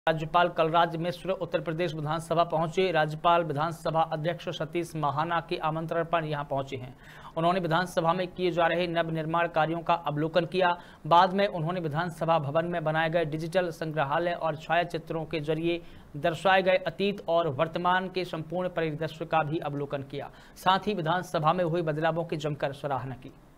राज्यपाल कलराज मिश्र उत्तर प्रदेश विधानसभा पहुंचे। राज्यपाल विधानसभा अध्यक्ष सतीश महाना के आमंत्रण पर यहां पहुंचे हैं। उन्होंने विधानसभा में किए जा रहे नवनिर्माण कार्यों का अवलोकन किया। बाद में उन्होंने विधानसभा भवन में बनाए गए डिजिटल संग्रहालय और छायाचित्रों के जरिए दर्शाए गए अतीत और वर्तमान के संपूर्ण परिदृश्य का भी अवलोकन किया। साथ ही विधानसभा में हुए बदलावों की जमकर सराहना की।